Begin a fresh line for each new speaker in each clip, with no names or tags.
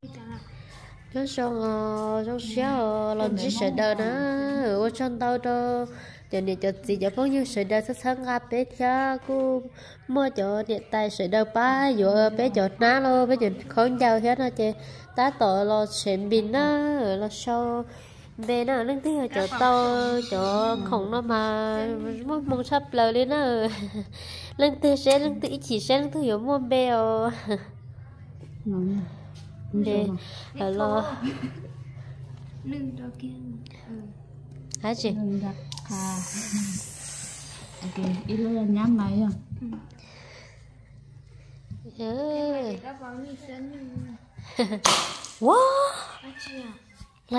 nó trong xéo làm chỉ sợ đời nó ở trong tàu đó cho nên cho gì cho bao nhiêu sợ đời sát sáng gặp bé cha cô mua cho điện tài sợ đời ba vừa bé cho ná lo bé cho không giàu hết nó chơi ta tội lo xem pin nó lo sau bé nó lên tiếng cho tao cho không nó mà mong sắp lời lên nó lên tiếng sẽ lên tiếng chỉ sẽ lên tiếng hiểu mua bèo để lo
nâng cho kia
hả chị
ok ít là nhắm mày à
wow là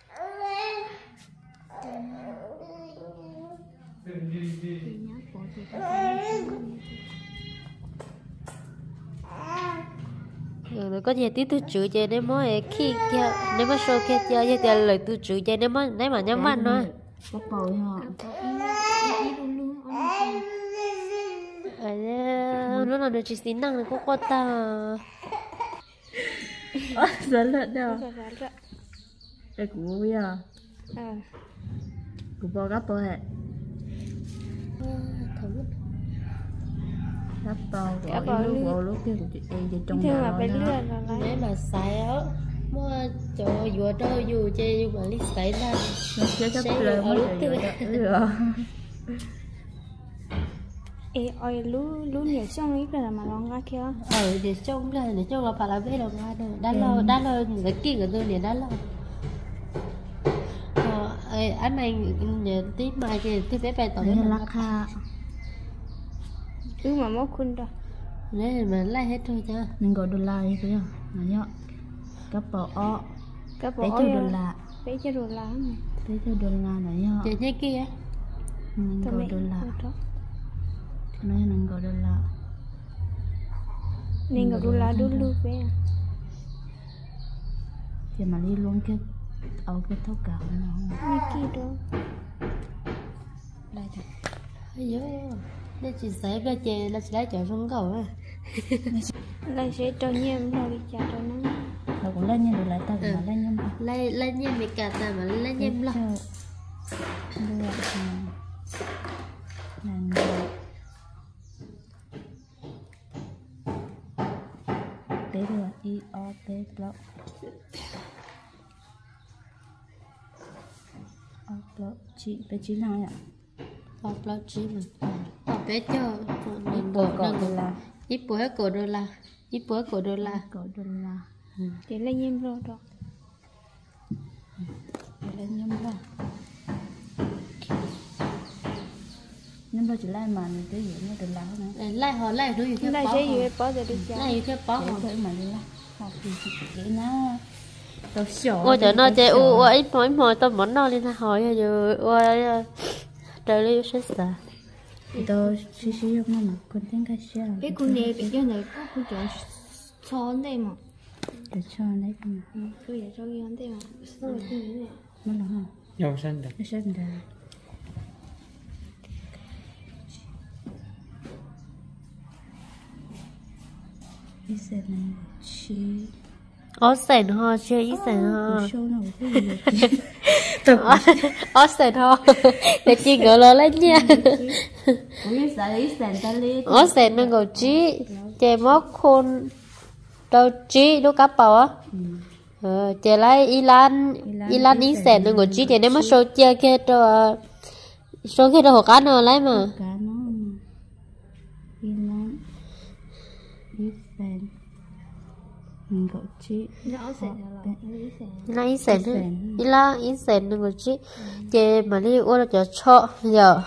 rồi có gì tí tôi chửi chơi nếu mà khi kia nếu mà show kia chơi thì lời tôi chửi chơi nếu mà nhắm mắt nó
có bầu hả
nó là được chỉ xin năng là có con ta
rất là đâu cái cú bây giờ cú bò gấp bò hả gấp bò lúc kia của chị thì trong
nhưng mà
đó
phải lừa là
nếu mà sai á mua cho vừa đâu dù chơi mà lý xảy ra
nó sẽ gấp lời mới được
ê ơi lú nhiều xong ít là mà nó ngã kia
để trông là phải là biết đâu ngã đâu đã lo người kia người tôi đã lo anh này nhớ tí mai thì tí bé tội
cái lắc ha
mà mất khôn đâu
nếu mà lấy hết thôi chứ
mình gọi đô la đi phải không nó nhớ gấp bò o
bé
cho đô la
bé cho đô la
bé cho đô la này nhớ
chị như kia
mình gọi đô la nói mình gọi đô la
nên gọi đô la đô lu bé
thì mà đi luôn cái cái thấu gạo nó
như kia đâu
đây thật dễ nên chị sẽ ra chè là sẽ chợ xuống cầu á
lại sẽ cho nhem rồi đi chợ cho nó
cũng lên nhem được lại tao mà lên nhem
lên nhem bị cả ta mà lên nhem lo
tế được i o t block block chị bé chị nào ạ
block chị mà bé cho mình
cổ đô la
ít bữa cổ đô la
để lên nhem rồi đó
lên nhem rồi nhưng mà chỉ lại mà cái gì nó được lá nữa
lại họ lại đối với
lại sẽ gì bỏ ra đi chợ
lại theo bó họ
thôi mà đi lá họ thì chỉ nó đâu sổ
ôi trời nó chơi ít mỗi tôi muốn nó lên hỏi rồi ôi trời ơi chết sợ
tôi xí không mà con tiếng cái xe
cái con này bị cái này có cái chỗ cho đây mà
để cho đấy mà
cứ để cho cái đây mà sao lại cái này
nó là không
dầu xanh được
cái xanh đây cái xe này chi
ó sền ho chơi ít sền ho
show nào cái gì
ó sền ho để chị gọi là lấy nha ó sền nó gọi chị chơi móc khôn đâu chị đâu cắp bảo á chơi lấy Ilan ít sền nó gọi chị thì nếu mà số chơi kia cho số kia đâu học cá nó lấy mà
Ilan ít sền mình gọi chị
nó ít sền ít sền nó gọi chị chơi mà đi ô là cho giờ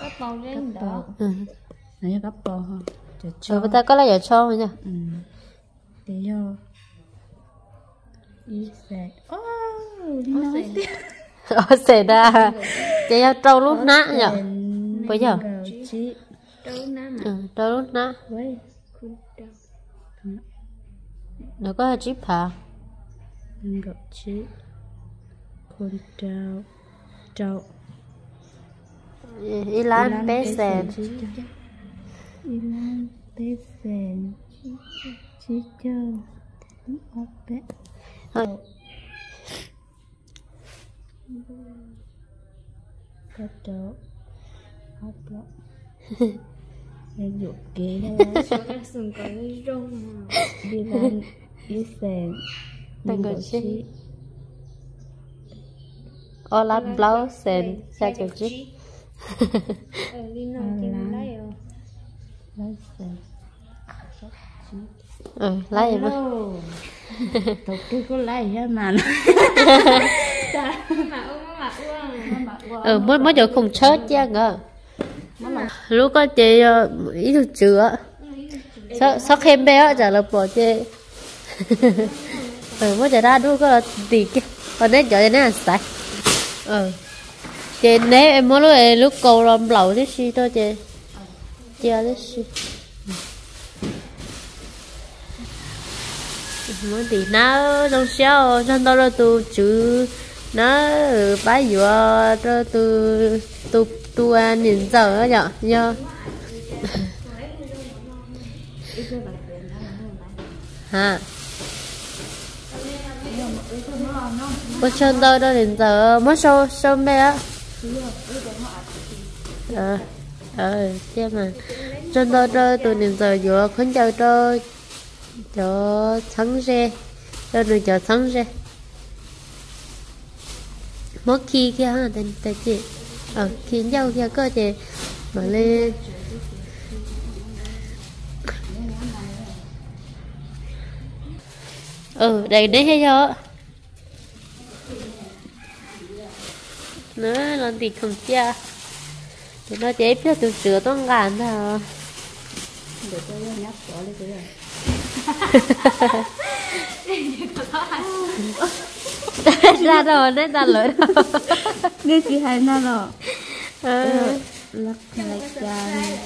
này gấp bò ha
rồi người ta có là cho mà nha
để vô ít sệt nó
sệt ra chơi trâu lúc nã nhở bây giờ trâu lúc nã nó có chip hả
mình gọi chị con trâu
Ilan bé sền
Ilan bé sền chị cho bé Cắt chỗ hấp lộ nên dụ kế đó
số các sừng có cái rong
đi lên đi xem
Đang gọi chi Ola blau sen sao kiểu chi
đi nào tìm lấy rồi
lấy xem
lấy mà
tụi tôi có lấy hết mà
mới giờ không chết chứ ngờ lúc có chị ý được chữa sao khem bé chả là bỏ chị mới giờ ra đu có là tì kia còn đấy giờ này là sạch chị nếu em mới lúc cầu làm lẩu thế gì thôi chị thế gì mới thì nó trong xéo trong đó là tu chữ nó bái vừa cho tu ăn nhìn giờ á nhở nhớ hả có chân đâu đâu nhìn giờ mới sâu sâu mẹ á xem mà chân đâu đâu tu nhìn giờ vừa khấn chào cho sáng ra cho được cho sáng ra mất khi kia hả tên chị khi nhau kia cơ chị mà lên đầy đấy hay chưa nữa lần thì không chia thì nó chế biết từ sữa toàn gàn thôi
để tôi nhắc bỏ lên cái này
ra rồi đấy ra lưỡi rồi
nghe chị hay na rồi lắc lại chan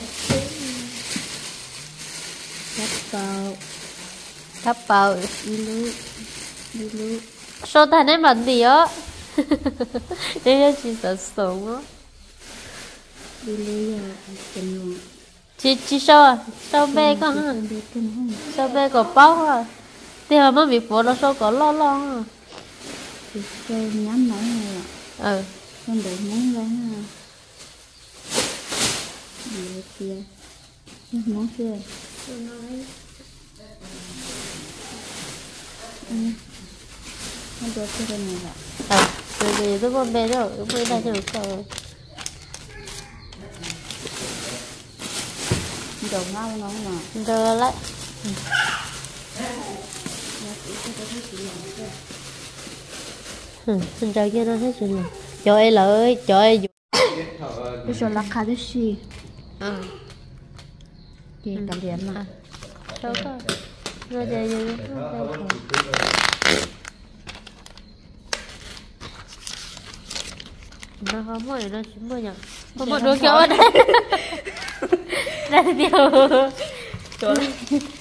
thắp vào
đi lú
số thằng ấy bận gì á đây là chị sợ sống á
đi lú chân luôn
chị sao sao bé con hả sao bé có bao à thì họ mới bị phụ nó sao có lo à
thì chơi nhắm nãy này con để muốn lên ha đi kia món kia nó đổ cái này lại
rồi tôi con bé rồi mới ra cho rồi
đồ ngon ngon mà
rồi lại xin chào kia nó hết rồi nè trời ơi trời
bây giờ là khá gì chị cảm điện mà
sao có rồi giờ nó không mới nó chỉ mới nhở không mới đôi kiểu ở đây đây điều
chỗ này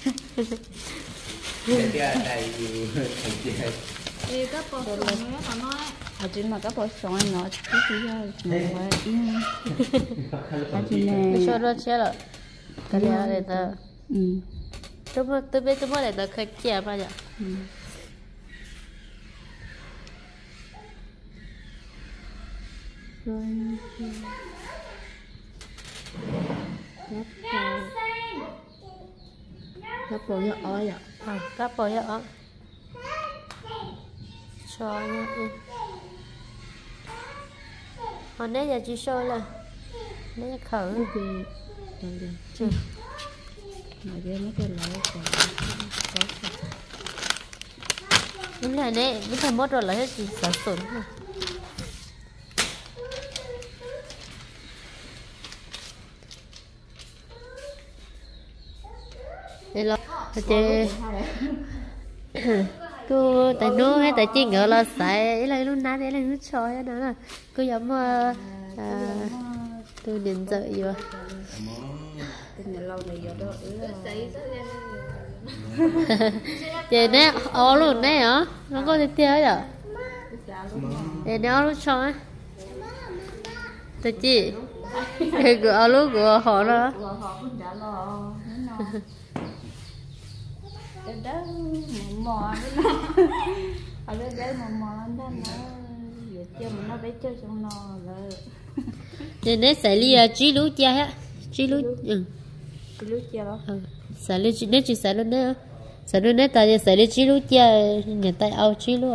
thì các bộ phận nó còn nói
chỉ mà các bộ phận nó chỉ ra ngoài chỉ này
cho nó chết rồi cái này để ta tôi biết tôi mới để ta khơi chè mà nhở
các bộ nó ói ạ
các bộ nhở cho nhá còn đấy giờ chỉ show là đấy khởi
thì mà cái mấy cái lỗ
đúng là đấy những thằng mốt rồi là hết gì sản xuất rồi đây là chị cô tại nó hay tại chị ngờ là sai là lúc nãy đấy là lúc chơi đó là cô giống tôi đến giờ rồi chị nè ó luôn nè hả nó có thể tiêu rồi chị nè ó luôn cho á tại chị cái ó luôn của họ đó
đó mò bé mà lên đó nó giờ chơi mà nó bé chơi xong nó rồi
nên đấy xài li chỉ lú chia á chỉ lú
lúc chơi đó
xài li nên chỉ xài luôn đấy xài luôn đấy tại xài li chỉ lú chia nhà tay ao chỉ lú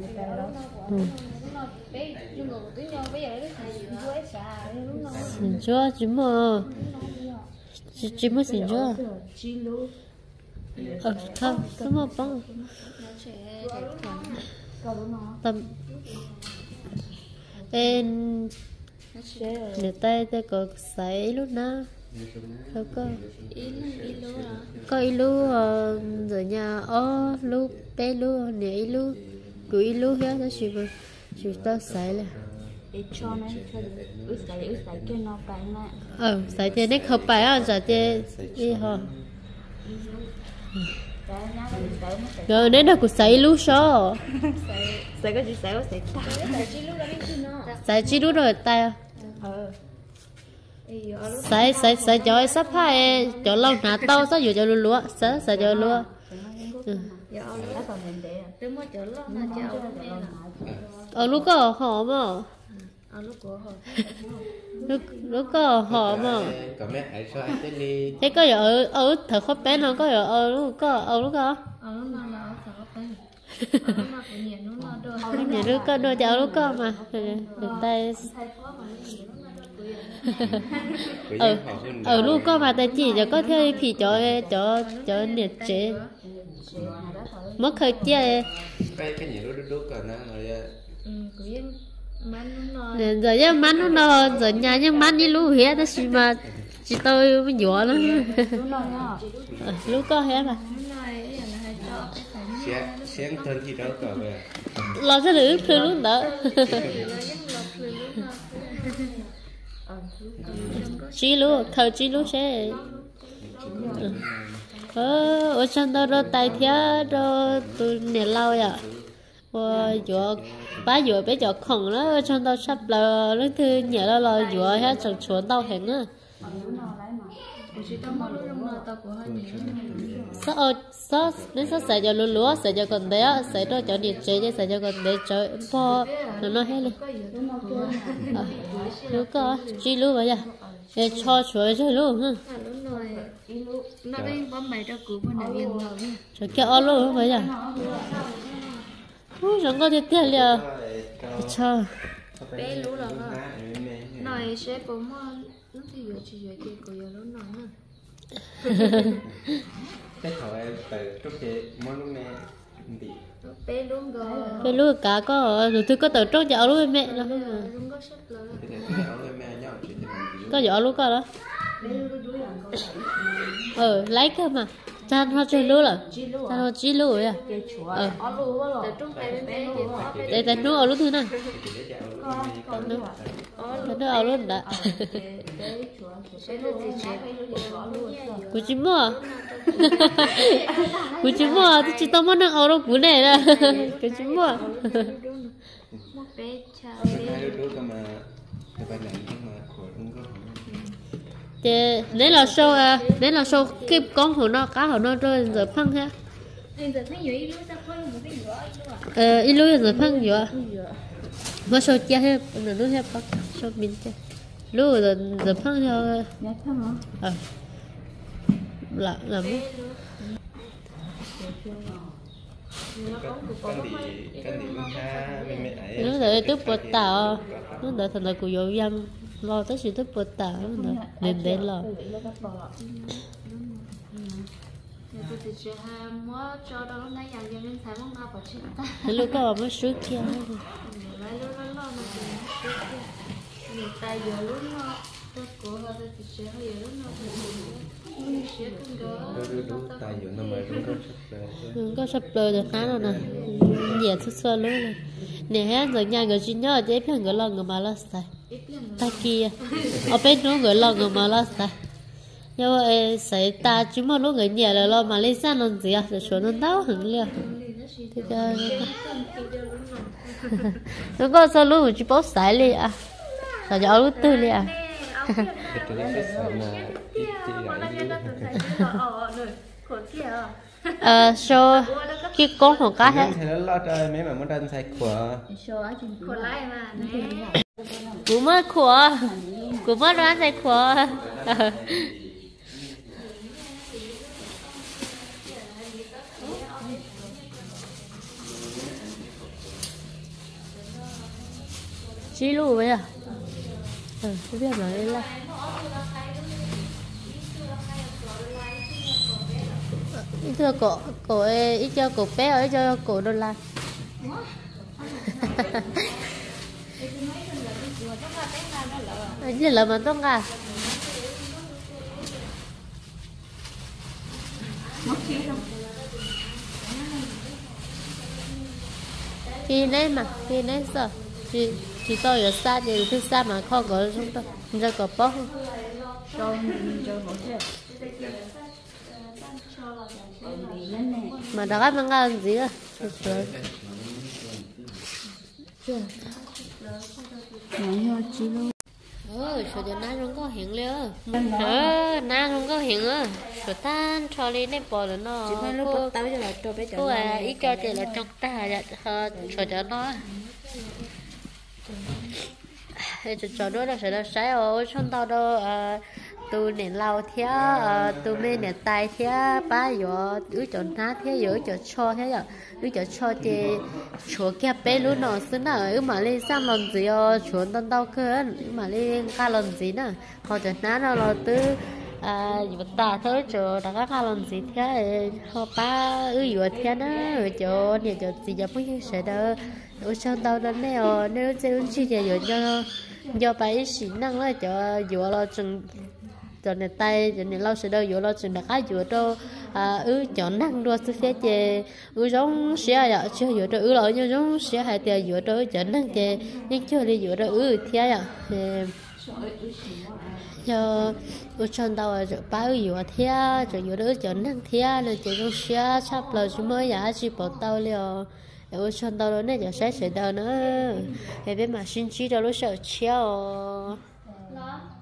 xin chúa chỉ muốn xin chúa không không mà bông tâm em người ta có sấy lúc nào không có ilu rồi nhà lu bé lu nè ilu cứ ilu hết đó chỉ tao sấy là
cho nên ướt sấy cái nó bạn
sấy thì nó không phải à sấy thì đi hả rồi nên là cũng sấy lu sao
sấy cái gì sấy
sấy chỉ lu rồi tay sấy cho sắp hai cho lâu nà tao sao vừa cho lúa sấy cho lúa lúc có họ mà lúc có họ mà thế có ở thợ khó bé nó có lúc nhà nước có đôi cháu lúc có mà được tay ở lúc có mà tay chỉ cho có theo thì cho nhiệt chế mất khởi chia
cái gì đó cả nó
rồi giờ nhá mắn nó giờ nhà nhá mắn như lú hết đó xí mà chỉ tôi mới dọa nó lú có hết mà
sáng thân gì đó cả về
lo cho được thứ lúc đó chỉ lú thợ chỉ lú sẽ ở trong đó rồi tay thía rồi tôi nè lâu à dọa bá dọa bé dọa khổng đó trong đó sắp là lúc thứ nhớ là dọa hết chẳng chuồn tao hẹn á sao nên sao xài cho lúa xài cho con bé xài cho nhiệt chế chứ xài cho con bé chơi po nó hết lên lúa có chi lúa vậy à để cho chuối chơi luôn ha
nó bên bấm mày cho cứu con này viên rồi
cho kẹo luôn vậy à chẳng có thể tiền liền cho
bé lú rồi nói sẽ có mà lúc thì giờ chỉ giờ kia có giờ nó nóng
cái thầu em từ trước kia món lúc này bị
bé luôn rồi
bé lú cá có rồi tôi có tờ trống cho lú mẹ đó
không có sắp rồi
có giỏ lú có đó lấy cơ mà chan hoa chơi lú là chan hoa chỉ lú rồi à để tên nó ở lú thứ nào nó ở lú đã của chị mua của chị mua thì chị tao muốn ăn ở lú của này là của chị mua thì nếu là show cái con của nó cá của nó rồi giờ phăng ha ilu giờ phăng vừa mà show chia hết nó nuôi hết bắt show mình chơi lu giờ phăng theo làm nó đợi tiếp bột tàu nó đợi thành là của dầu dăm lo tới sự tiếp bột tàu nó nên để lo lúc có mới suốt kia có sắp rồi được khá rồi nè dễ xuất sơ luôn này nè hết rồi nhà người chỉ nhớ chế phải người lo người mà lo sai ta kia ở bên nó người lo người mà lo sai nhưng mà sai ta chỉ mà lúc người nhà là lo mà lấy sang làm gì à để xuống nó đau hẳn liền thì giờ nó có sao lúc chỉ bảo sai liền à sao giờ lúc tư liền à số cái con của cá hết
thì nó lo trời mấy mà muốn ăn sạch của
của lại mà nè
cú mất của cú mất đoán sạch của chi lù vậy à cái biết mà đây là ít cho cổ ít cho cổ bé ít cho cổ đô la như là mà tốt à khi nấy sợ chỉ tôi ở xa thì thứ xa mà không có chúng tôi giờ có bó mà đó các bạn làm gì à số giờ na không có hiện liền na không có hiện á số tan cho lên đây bỏ lên nó cô ít cho chị là trong ta số giờ nó cho đó là sẽ là sai ở trong tàu đó tu nền lao thế tu mê nền tài thế ba giờ ứ chọn ná thế giờ chọn cho thế giờ ứ chọn cho thì chúa kia bé luôn nó xứ nào ứ mà lên sang lần gì chúa tân tàu cơn mà lên ca lần gì nữa họ chọn ná nó là từ vật ta thôi cho đã các lần gì thế họ ba ứ vừa thế nó ở chỗ nhà chỗ gì giờ mới sẽ đỡ ở trong tàu đó này nếu chơi chỉ để cho bài sĩ năng là cho vừa là chừng cho nên tay cho nên lâu sẽ đâu vừa là chừng đã cái vừa đâu chọn năng đua sự thế chè giống xía vậy chưa vừa đâu là như giống xía hai tiền vừa đâu chọn năng chè nhưng chưa đi vừa đâu thế vậy cho ở trong tàu là ba vừa thế rồi vừa đâu chọn năng thế rồi chỉ giống xía sắp là chúng mới giả chỉ bỏ tàu liền ở trong tàu đó này giờ sẽ đâu nữa, em biết mà xin chỉ đâu lúc sợ chiếu.